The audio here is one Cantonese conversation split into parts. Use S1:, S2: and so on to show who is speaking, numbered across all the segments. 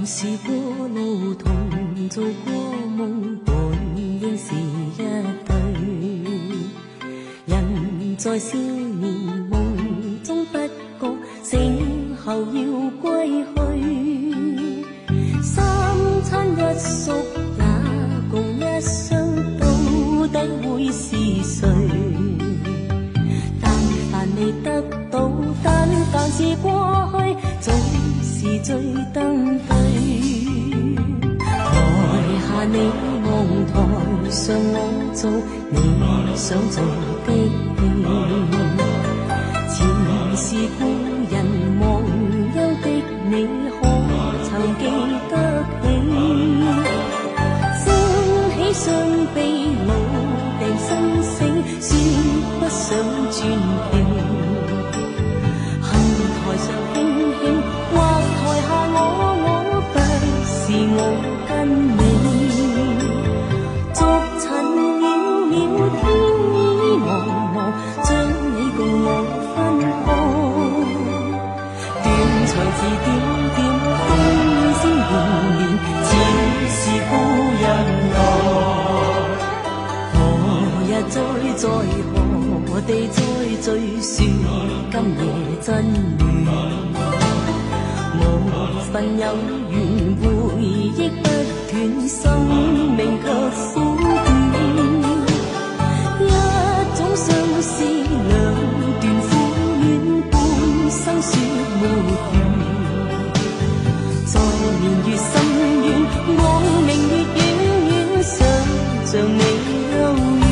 S1: 试過路，同做過夢，本應是一對。人在少年夢中不覺，醒後要歸去。三餐一宿也共一雙，到底會是誰？但凡未得到，但是過去，總是最登對。台下你望，台上我做你想做的戲。前是故人忘憂的你，可曾記得起？升起雙臂，老病新醒，說不想傳奇。台上輕輕，或台下我不是我跟你。逐塵渺渺，天意茫茫，將你共我分開。斷腸字點點，風聲連連，似是故人來。何日再何地再聚說今夜真緣？無份有緣，回憶不斷，生命卻苦短。一種相思，兩段苦戀，半生說沒完。在年月深遠，往明月遠遠，想像你幽怨。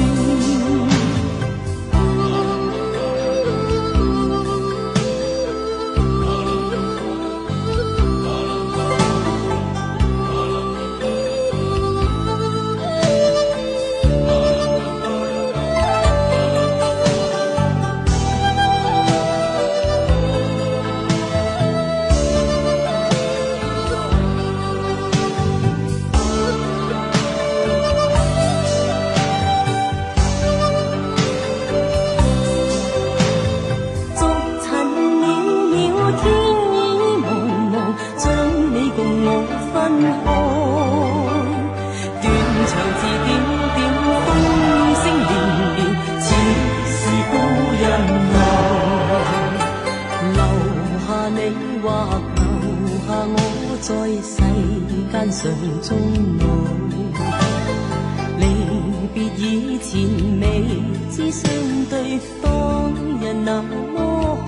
S1: 在世間上終老，離別以前未知相對，當日那麼